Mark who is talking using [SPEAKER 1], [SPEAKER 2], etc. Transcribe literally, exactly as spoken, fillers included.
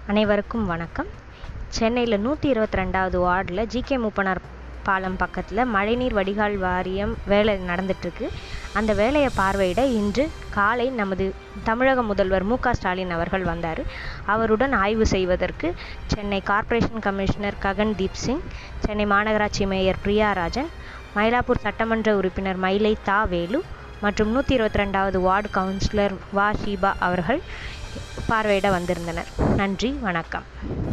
[SPEAKER 1] அனைவருக்கும் வணக்கம். சென்னையில் நூற்றி இருபத்தி ரெண்டாவது வார்டில் ஜிகே மூப்பனார் பாலம் பக்கத்தில் மழைநீர் வடிகால் வாரியம் வேலை நடந்துட்டுருக்கு. அந்த வேலையை பார்வையிட இன்று காலை நமது தமிழக முதல்வர் மு க ஸ்டாலின் அவர்கள் வந்தார். அவருடன் ஆய்வு செய்வதற்கு சென்னை கார்ப்பரேஷன் கமிஷனர் ககன்தீப் சிங், சென்னை மாநகராட்சி மேயர் பிரியா ராஜன், மயிலாப்பூர் சட்டமன்ற உறுப்பினர் மயிலை தா வேலு மற்றும் நூற்றி இருபத்தி ரெண்டாவது வார்டு கவுன்சிலர் வா ஷீபா அவர்கள் பார்வையிட வந்திருந்தனர். நன்றி, வணக்கம்.